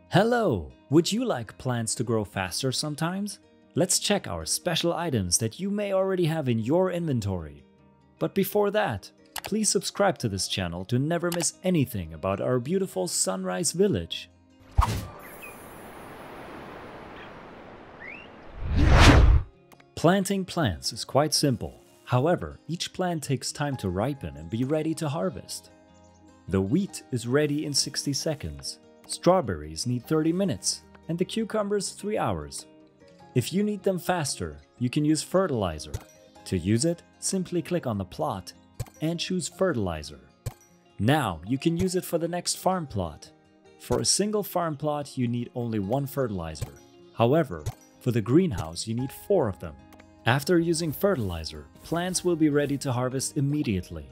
Hello! Would you like plants to grow faster sometimes? Let's check our special items that you may already have in your inventory. But before that, please subscribe to this channel to never miss anything about our beautiful Sunrise Village. Planting plants is quite simple. However, each plant takes time to ripen and be ready to harvest. The wheat is ready in 60 seconds. Strawberries need 30 minutes, and the cucumbers 3 hours. If you need them faster, you can use fertilizer. To use it, simply click on the plot and choose fertilizer. Now you can use it for the next farm plot. For a single farm plot, you need only one fertilizer. However, for the greenhouse, you need 4 of them. After using fertilizer, plants will be ready to harvest immediately.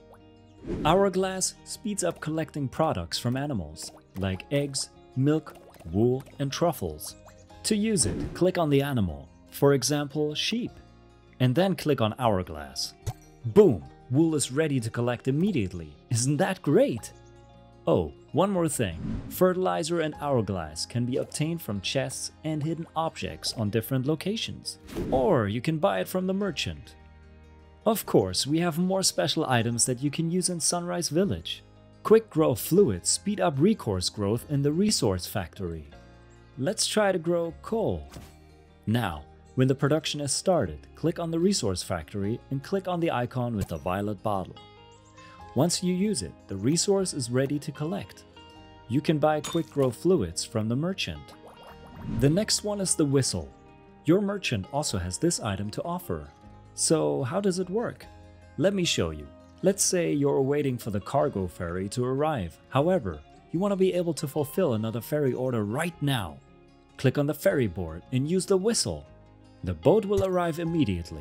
Hourglass speeds up collecting products from animals, like eggs, milk, wool, and truffles. To use it, click on the animal, for example, sheep, and then click on Hourglass. Boom! Wool is ready to collect immediately. Isn't that great? Oh, one more thing. Fertilizer and Hourglass can be obtained from chests and hidden objects on different locations. Or you can buy it from the merchant. Of course, we have more special items that you can use in Sunrise Village. Quick Grow Fluids speed up resource growth in the Resource Factory. Let's try to grow coal. Now, when the production has started, click on the Resource Factory and click on the icon with the violet bottle. Once you use it, the resource is ready to collect. You can buy Quick Grow Fluids from the merchant. The next one is the whistle. Your merchant also has this item to offer. So how does it work? Let me show you. Let's say you're waiting for the cargo ferry to arrive. However, you want to be able to fulfill another ferry order right now. Click on the ferry board and use the whistle. The boat will arrive immediately.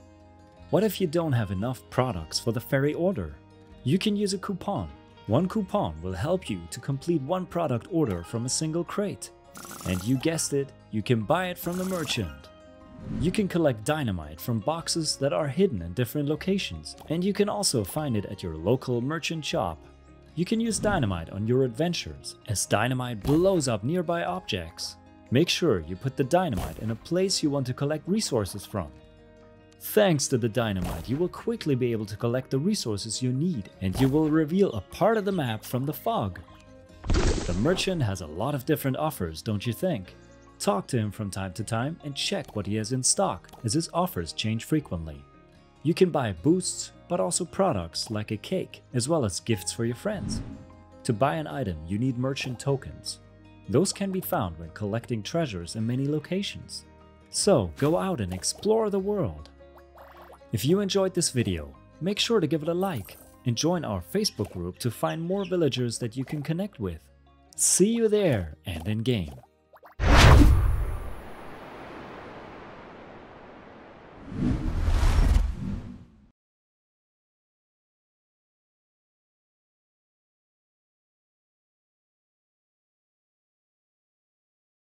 What if you don't have enough products for the ferry order? You can use a coupon. One coupon will help you to complete one product order from a single crate. And you guessed it, you can buy it from the merchant. You can collect dynamite from boxes that are hidden in different locations, and you can also find it at your local merchant shop. You can use dynamite on your adventures, as dynamite blows up nearby objects. Make sure you put the dynamite in a place you want to collect resources from. Thanks to the dynamite, you will quickly be able to collect the resources you need, and you will reveal a part of the map from the fog. The merchant has a lot of different offers, don't you think? Talk to him from time to time and check what he has in stock, as his offers change frequently. You can buy boosts, but also products like a cake, as well as gifts for your friends. To buy an item, you need merchant tokens. Those can be found when collecting treasures in many locations. So go out and explore the world. If you enjoyed this video, make sure to give it a like and join our Facebook group to find more villagers that you can connect with. See you there and in game.